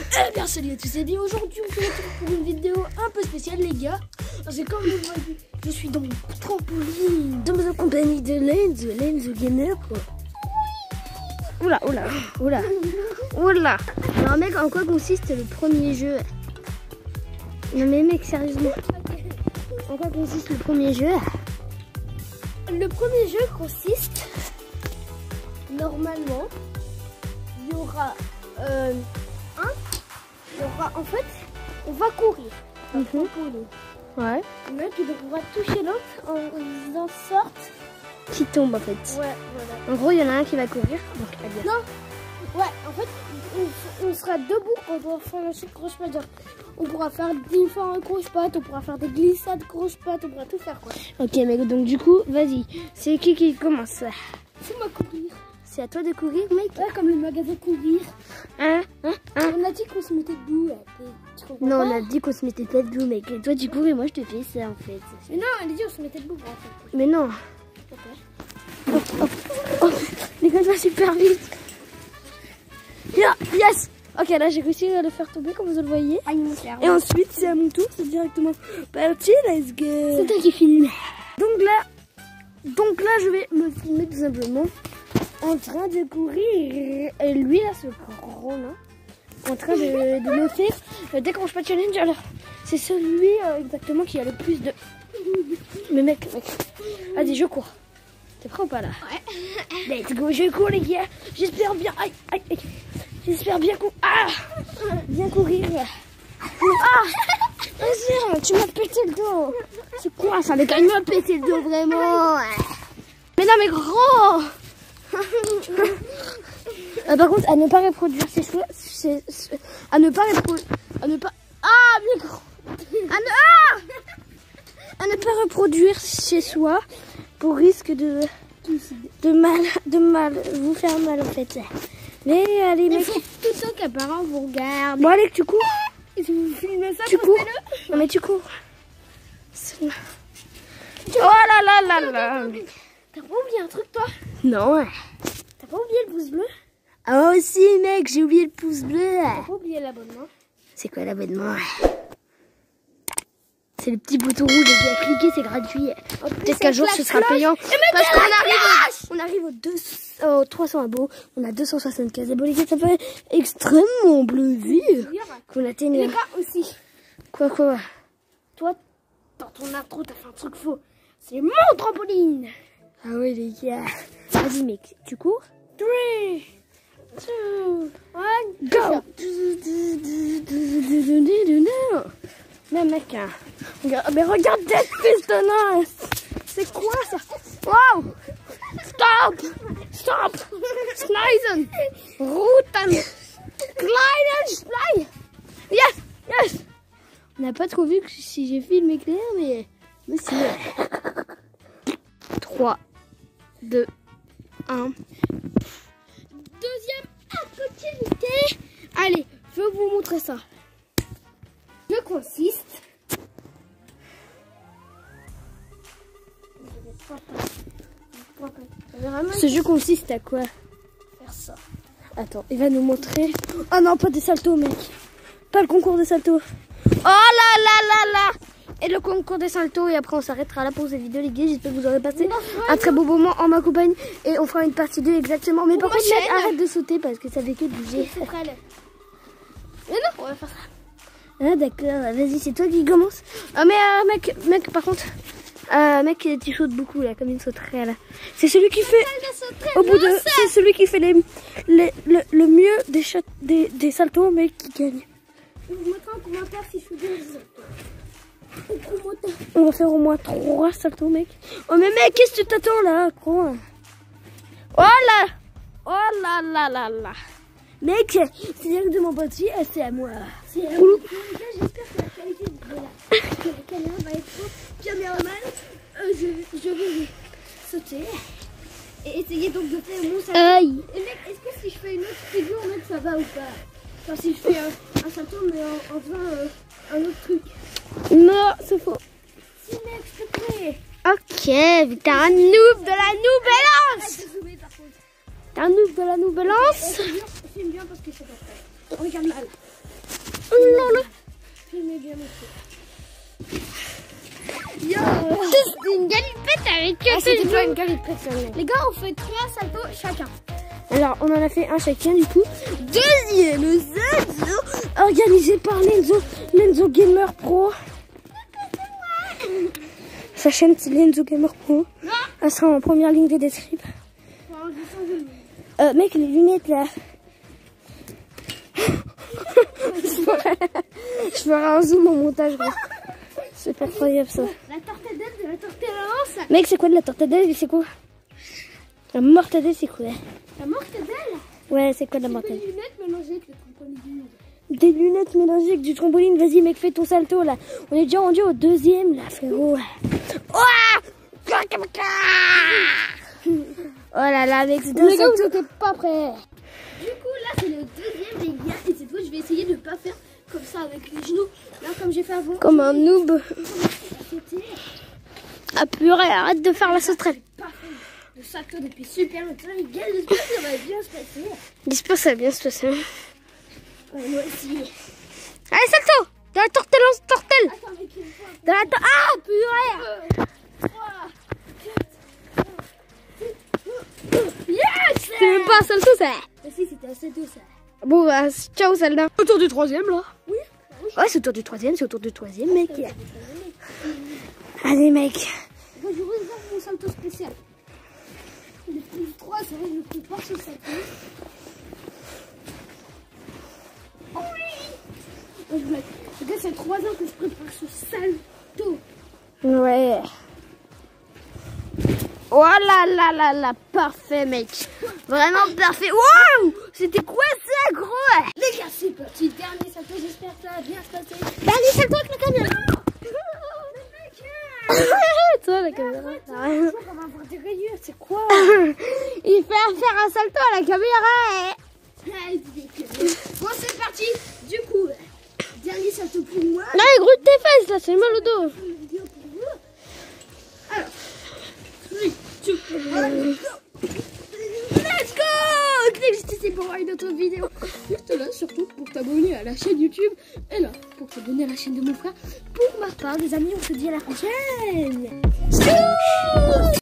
Eh bien salut à tous et bien aujourd'hui on se retrouve pour une vidéo un peu spéciale les gars. Parce que comme vous voyez, je suis dans mon trampoline, dans la compagnie de Lenz Gamer quoi. Oula. Alors mec, en quoi consiste le premier jeu? Non mais mec, sérieusement. En quoi consiste le premier jeu? Le premier jeu consiste, normalement, il y aura en fait, on va courir. Ouais. Le mec il devra toucher l'autre en faisant sorte Qui tombe en fait. Ouais, voilà. En gros, il y en a un qui va courir. Donc, allez. Non, ouais, en fait, on sera debout quand on va faire un chute croche-patte. On pourra faire différents croche-pattes, on pourra faire des glissades croche-pattes, on pourra tout faire quoi. Ok mec, donc du coup, vas-y. C'est qui commence? C'est moi courir. C'est à toi de courir mec? Ouais, comme le magasin courir. Hein? On a dit qu'on se mettait debout. Non, on a dit qu'on se mettait pas debout mec. Et toi tu cours et moi je te fais ça en fait. Mais non, on a dit qu'on se mettait debout en fait. Mais non. Ok. Oh, les gars, ça va super vite. Yes. Ok, là j'ai réussi à le faire tomber comme vous le voyez. Et ensuite c'est à mon tour, c'est directement parti, let's go. C'est toi qui filme. Donc là je vais me filmer tout simplement en train de courir. Et lui là, ce gros là, en train de me faire le décroche pas challenge. Alors c'est celui exactement qui a le plus de... Mais mec, vas-y je cours. T'es prêt ou pas là? Ouais. Let's go, je cours les gars. J'espère bien. Aïe. J'espère bien bien courir. Vas-y, tu m'as pété le dos. C'est quoi ça? Les gars, il m'a pété le dos vraiment. Mais non mais gros. Par contre, à ne pas reproduire ces choses. À ne pas. Ah mais gros. À ne pas reproduire chez soi pour risque de mal vous faire mal en fait. Mais allez mec, tout le temps qu'un parent vous regarde. bon allez que tu cours. Et si vous filmez ça, Tu cours. Non mais tu cours. Oh là. T'as pas oublié un truc toi? Non. T'as pas oublié le pouce bleu? Ah aussi mec, j'ai oublié le pouce bleu. T'as pas oublié l'abonnement? C'est quoi l'abonnement? C'est le petit bouton rouge, les gars, cliquez, c'est gratuit. Peut-être qu'un jour ce sera payant. Parce qu'on arrive aux 300 abos. On a 275 abos, les gars, ça fait extrêmement plaisir qu'on atteigne. Les gars aussi. Quoi? Toi, dans ton intro, t'as fait un truc faux. C'est mon trampoline. Ah oui, les gars. Vas-y, mec, tu cours? 3, 2, 1, Go! Mais mec, hein. Mais regarde cette pistonnasse. C'est quoi ça? Wow! Stop! Schneisen! Routen! Kleinen! Yes! On n'a pas trop vu que si j'ai filmé clair, mais si. 3, 2, 1. Deuxième activité. Allez, je vais vous montrer ça. Le consiste. Ce jeu consiste à quoi? Faire ça. Attends, il va nous montrer. Oh non, pas des saltos, mec. Pas le concours des saltos. Oh là. Et le concours des saltos. Et après, on s'arrêtera là pour cette vidéo, les gars. J'espère que vous aurez passé un très beau moment en ma compagnie. Et on fera une partie 2 exactement. Mais par contre, mec, arrête de sauter parce que ça fait que bouger. Mais non, on va faire ça. Ah d'accord, vas-y, c'est toi qui commence. Ah mais mec, par contre, mec, tu sautes beaucoup là, comme une sauterait là. C'est celui qui fait c'est celui qui fait le mieux des saltos, mec, qui gagne. Je vous mettrai en commentaire si je fais bien les saltos. On va faire au moins 3 saltos, mec. Oh mais mec, qu'est-ce que tu t'attends là, quoi? Oh là. Mec, c'est directement parti, c'est à moi. C'est à moi. J'espère que la qualité de la caméra va être caméraman. Je vais sauter et essayer donc de faire mon salto. Aïe. Et mec, est-ce que si je fais une autre figure, mec, ça va ou pas? Enfin, si je fais un salto mais en faisant un autre truc. Non, c'est faux. Si mec, s'il te plaît. Ok, t'es un noob de la nouvelle. T'es un noob de la nouvelle. Filme bien parce que c'est pas prêt. Regarde mal. Lolo. Filmez bien mon truc. C'était une galipette avec C'était pas une galipette, les gars, on fait 3 saltos chacun. Alors, on en a fait un chacun du coup. Deuxième salto organisé par Lenzo Gamer Pro. Sa chaîne c'est Lenzo Gamer Pro. Elle sera en première ligne des descriptions. Mec, les lunettes là. Je ferai un zoom au montage. C'est pas incroyable ça. La tortadelle de la tortellance. Mec, c'est quoi de la tortadelle? C'est quoi? La mortadelle, c'est quoi? La mortadelle. Ouais, c'est quoi de la Des mortadelle? lunettes mélangées avec le trampoline. Des lunettes mélangées avec du trampoline. Vas-y, mec, fais ton salto là. On est déjà rendu au deuxième là, frérot. Oh là là, mec, c'est Les gars, salto. vous n'étiez pas prêts. Du coup, là, c'est le deuxième, les gars. Et cette fois, je vais essayer de ne pas faire comme ça avec les genoux. Là, comme j'ai fait avant. Comme un noob. C'était Ah purée, arrête de faire la sauterelle. pas fait de salto depuis super longtemps. Les gars, j'espère que ça va bien se passer. J'espère que ça va bien se passer. Ouais, moi aussi. Allez, salto! Dans la tortelle, Attends, mec, une fois. Dans la Ah, purée! 3, 4, 5, 6. Yes! C'est même pas un salto, ça. Mais si, c'était un salto, ça. Bon, bah, ciao, Zelda. Autour du troisième, là. Oui. Ouais, c'est autour du troisième, mec. Allez, mec. Moi, je réserve mon salto spécial. Le plus 3, c'est vrai, je ne peux pas ce salto. Oh oui! Les gars, c'est 3 ans que je prépare ce salto. Ouais. Oh là là là là, parfait, mec. Vraiment parfait. Waouh! C'était quoi ça, gros? Les gars, c'est parti. Dernier salto, j'espère que ça va bien se passer. Dernier salto avec la caméra. Toi, la caméra. On va avoir des rayures, c'est quoi? Il fait faire un salto à la caméra. Bon, c'est parti. Du coup, dernier salto pour moi. Là, les gros de tes fesses, là, c'est mal au dos. Une vidéo pour vous. Alors, 3, 2, 1, let's go! C'est pour voir une autre vidéo. Juste là, surtout pour t'abonner à la chaîne YouTube. Et là, pour t'abonner à la chaîne de mon frère. Pour ma part, les amis, on se dit à la prochaine.